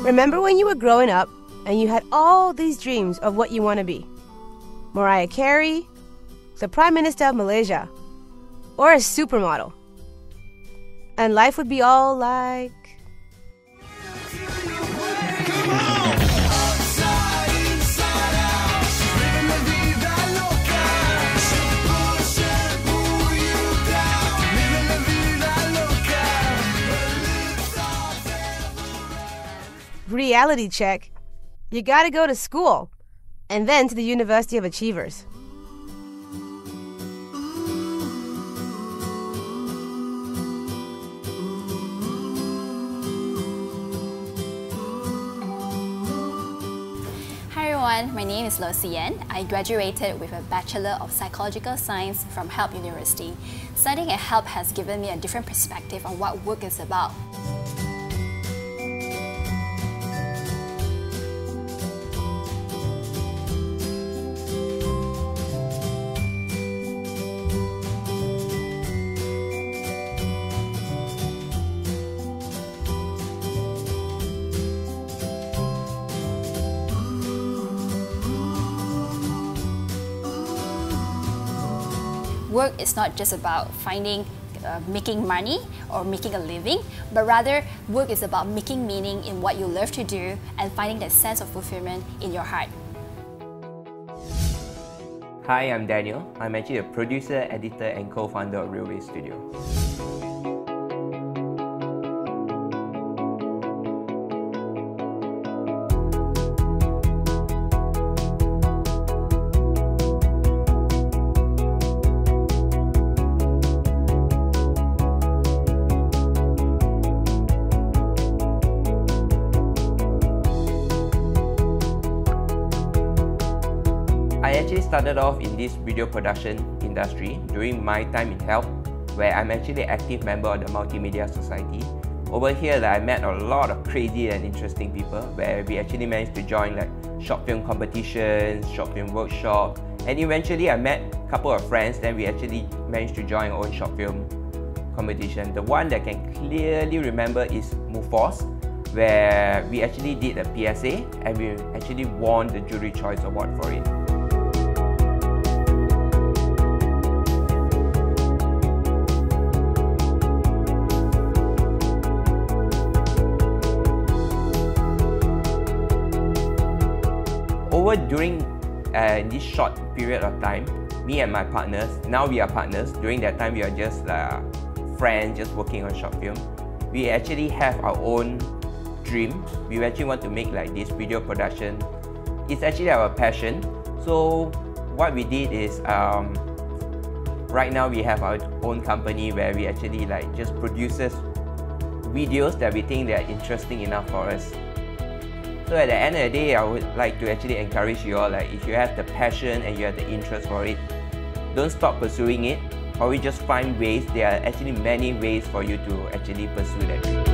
Remember when you were growing up and you had all these dreams of what you want to be? Mariah Carey, the Prime Minister of Malaysia, or a supermodel. And life would be all like... Reality check. You gotta go to school, and then to the University of Achievers. Hi everyone, my name is Lo Sian. I graduated with a Bachelor of Psychological Science from HELP University. Studying at HELP has given me a different perspective on what work is about. Work is not just about making money or making a living, but rather work is about making meaning in what you love to do and finding that sense of fulfillment in your heart. Hi, I'm Daniel. I'm actually a producer, editor and co-founder of Railway Studio. I actually started off in this video production industry during my time in HELP, where I'm actually an active member of the Multimedia Society. Over here, I met a lot of crazy and interesting people, where we actually managed to join like short film competitions, short film workshops, and eventually I met a couple of friends, then we actually managed to join our own short film competition. The one that I can clearly remember is Mufos, where we actually did a PSA and we actually won the Jury Choice Award for it. During this short period of time, me and my partners, now we are partners, during that time we are just friends, just working on short film. We actually have our own dream. We actually want to make like this video production. It's actually our passion. So what we did is, right now we have our own company where we actually just produces videos that we think that are interesting enough for us. So at the end of the day, I would like to actually encourage you all, if you have the passion and you have the interest for it, don't stop pursuing it, or we just find ways. There are actually many ways for you to actually pursue that dream.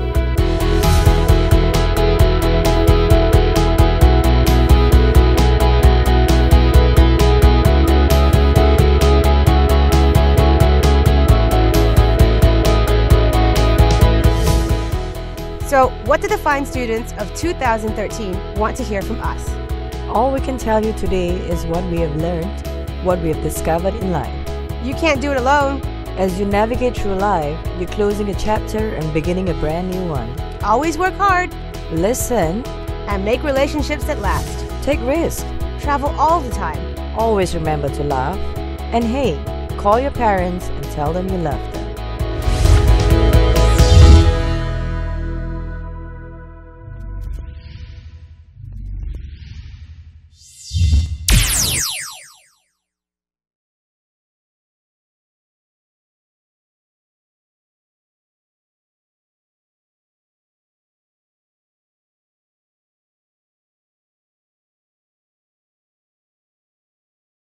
So, what do the fine students of 2013 want to hear from us? All we can tell you today is what we have learned, what we have discovered in life. You can't do it alone. As you navigate through life, you're closing a chapter and beginning a brand new one. Always work hard. Listen. And make relationships that last. Take risks. Travel all the time. Always remember to laugh. And hey, call your parents and tell them you love them.